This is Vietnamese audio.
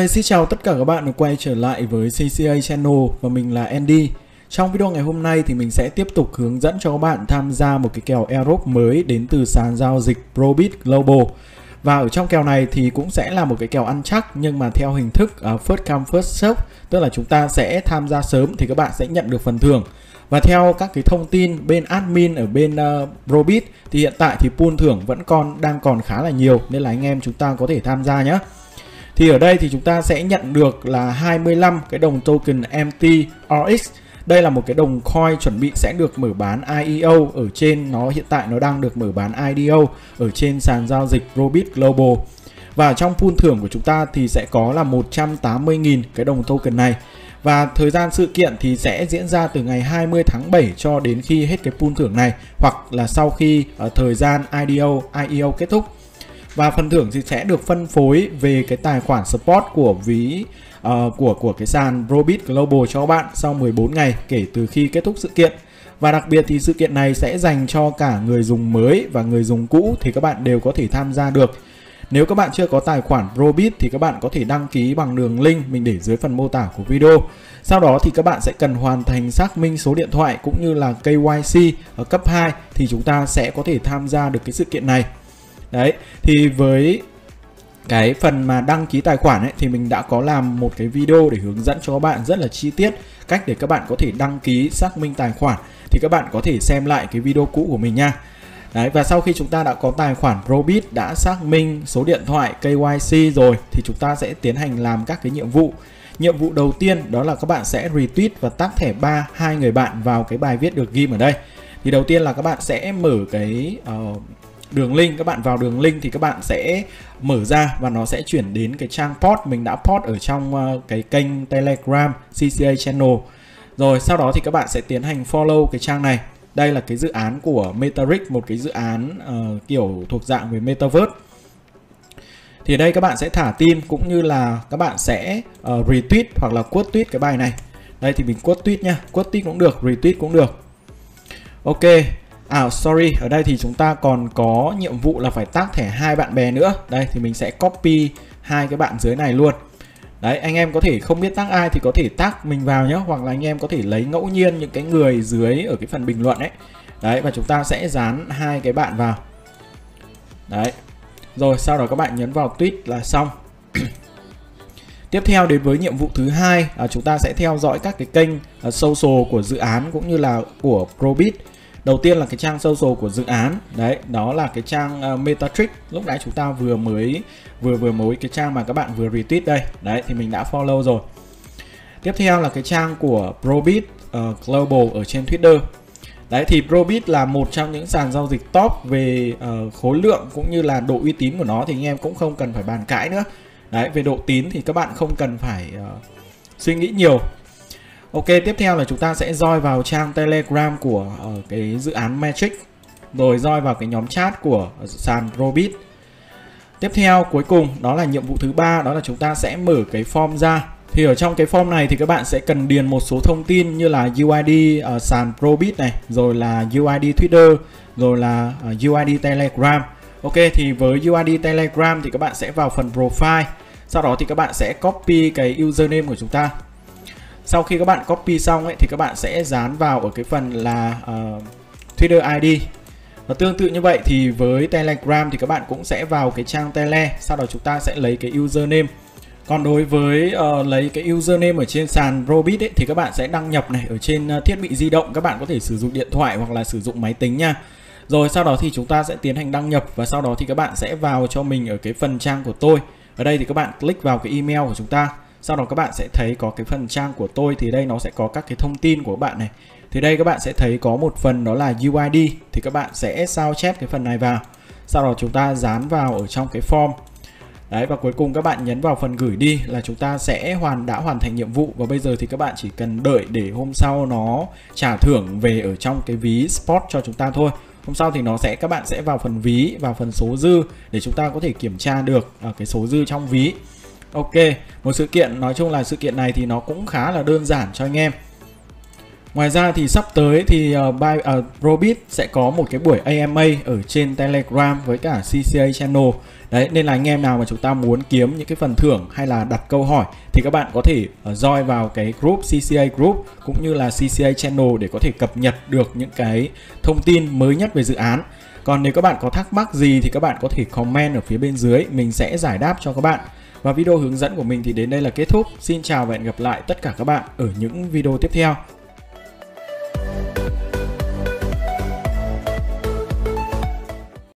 Hi, xin chào tất cả các bạn đã quay trở lại với CCA Channel và mình là Andy. Trong video ngày hôm nay thì mình sẽ tiếp tục hướng dẫn cho các bạn tham gia một cái kèo airdrop mới đến từ sàn giao dịch Probit Global. Và ở trong kèo này thì cũng sẽ là một cái kèo ăn chắc nhưng mà theo hình thức first come first serve, tức là chúng ta sẽ tham gia sớm thì các bạn sẽ nhận được phần thưởng. Và theo các cái thông tin bên admin ở bên Probit thì hiện tại thì pool thưởng vẫn đang còn khá là nhiều nên là anh em chúng ta có thể tham gia nhé. Thì ở đây thì chúng ta sẽ nhận được là 25 cái đồng token MTRX. Đây là một cái đồng coin chuẩn bị sẽ được mở bán IEO ở trên, hiện tại nó đang được mở bán IDO ở trên sàn giao dịch Probit Global. Và trong pool thưởng của chúng ta thì sẽ có là 180.000 cái đồng token này. Và thời gian sự kiện thì sẽ diễn ra từ ngày 20 tháng 7 cho đến khi hết cái pool thưởng này, hoặc là sau khi thời gian IEO kết thúc. Và phần thưởng thì sẽ được phân phối về cái tài khoản support của ví của cái sàn Probit Global cho các bạn sau 14 ngày kể từ khi kết thúc sự kiện. Và đặc biệt thì sự kiện này sẽ dành cho cả người dùng mới và người dùng cũ thì các bạn đều có thể tham gia được. Nếu các bạn chưa có tài khoản Probit thì các bạn có thể đăng ký bằng đường link mình để dưới phần mô tả của video. Sau đó thì các bạn sẽ cần hoàn thành xác minh số điện thoại cũng như là KYC ở cấp 2 thì chúng ta sẽ có thể tham gia được cái sự kiện này. Đấy, thì với cái phần mà đăng ký tài khoản ấy thì mình đã có làm một cái video để hướng dẫn cho các bạn rất là chi tiết cách để các bạn có thể đăng ký xác minh tài khoản, thì các bạn có thể xem lại cái video cũ của mình nha. Đấy, và sau khi chúng ta đã có tài khoản Probit, đã xác minh số điện thoại KYC rồi thì chúng ta sẽ tiến hành làm các cái nhiệm vụ. Nhiệm vụ đầu tiên đó là các bạn sẽ retweet và tag thẻ 2 người bạn vào cái bài viết được ghim ở đây. Thì đầu tiên là các bạn sẽ mở cái đường link, các bạn vào đường link thì các bạn sẽ mở ra và nó sẽ chuyển đến cái trang post mình đã post ở trong cái kênh Telegram CCA Channel. Rồi sau đó thì các bạn sẽ tiến hành follow cái trang này. Đây là cái dự án của Metatrix, một cái dự án kiểu thuộc dạng về Metaverse. Thì đây các bạn sẽ thả tim cũng như là các bạn sẽ retweet hoặc là quote tweet cái bài này. Đây thì mình quote tweet nha, quote tweet cũng được, retweet cũng được. Ok. Sorry, ở đây thì chúng ta còn có nhiệm vụ là phải tag thẻ 2 bạn bè nữa. Đây thì mình sẽ copy 2 cái bạn dưới này luôn. Đấy, anh em có thể không biết tag ai thì có thể tag mình vào nhé, hoặc là anh em có thể lấy ngẫu nhiên những cái người dưới ở cái phần bình luận ấy. Đấy, và chúng ta sẽ dán 2 cái bạn vào. Đấy. Rồi sau đó các bạn nhấn vào tweet là xong. Tiếp theo đến với nhiệm vụ thứ hai, chúng ta sẽ theo dõi các cái kênh social của dự án cũng như là của Probit. Đầu tiên là cái trang social của dự án. Đấy, đó là cái trang Metatrix. Lúc nãy chúng ta vừa mới cái trang mà các bạn vừa retweet đây. Đấy, thì mình đã follow rồi. Tiếp theo là cái trang của Probit Global ở trên Twitter. Đấy, thì Probit là một trong những sàn giao dịch top về khối lượng cũng như là độ uy tín của nó thì anh em cũng không cần phải bàn cãi nữa. Đấy, về độ tín thì các bạn không cần phải suy nghĩ nhiều. Ok, tiếp theo là chúng ta sẽ join vào trang Telegram của cái dự án Matrix, rồi join vào cái nhóm chat của sàn Probit. Tiếp theo cuối cùng đó là nhiệm vụ thứ ba, đó là chúng ta sẽ mở cái form ra. Thì ở trong cái form này thì các bạn sẽ cần điền một số thông tin như là UID sàn Probit này, rồi là UID Twitter, rồi là UID Telegram. Ok, thì với UID Telegram thì các bạn sẽ vào phần profile. Sau đó thì các bạn sẽ copy cái username của chúng ta. Sau khi các bạn copy xong ấy, thì các bạn sẽ dán vào ở cái phần là Twitter ID. Và tương tự như vậy thì với Telegram thì các bạn cũng sẽ vào cái trang Tele. Sau đó chúng ta sẽ lấy cái username. Còn đối với lấy cái username ở trên sàn Probit ấy, thì các bạn sẽ đăng nhập này ở trên thiết bị di động. Các bạn có thể sử dụng điện thoại hoặc là sử dụng máy tính nha. Rồi sau đó thì chúng ta sẽ tiến hành đăng nhập. Và sau đó thì các bạn sẽ vào cho mình ở cái phần trang của tôi. Ở đây thì các bạn click vào cái email của chúng ta. Sau đó các bạn sẽ thấy có cái phần trang của tôi, thì đây nó sẽ có các cái thông tin của các bạn này. Thì đây các bạn sẽ thấy có một phần đó là UID, thì các bạn sẽ sao chép cái phần này vào. Sau đó chúng ta dán vào ở trong cái form. Đấy, và cuối cùng các bạn nhấn vào phần gửi đi là chúng ta sẽ đã hoàn thành nhiệm vụ. Và bây giờ thì các bạn chỉ cần đợi để hôm sau nó trả thưởng về ở trong cái ví spot cho chúng ta thôi. Hôm sau thì các bạn sẽ vào phần ví, vào phần số dư để chúng ta có thể kiểm tra được cái số dư trong ví. Ok, một sự kiện, nói chung là sự kiện này thì nó cũng khá là đơn giản cho anh em. Ngoài ra thì sắp tới thì Probit sẽ có một cái buổi AMA ở trên Telegram với cả CCA Channel. Đấy, nên là anh em nào mà chúng ta muốn kiếm những cái phần thưởng hay là đặt câu hỏi thì các bạn có thể join vào cái group CCA Group cũng như là CCA Channel để có thể cập nhật được những cái thông tin mới nhất về dự án. Còn nếu các bạn có thắc mắc gì thì các bạn có thể comment ở phía bên dưới, mình sẽ giải đáp cho các bạn. Và video hướng dẫn của mình thì đến đây là kết thúc. Xin chào và hẹn gặp lại tất cả các bạn ở những video tiếp theo.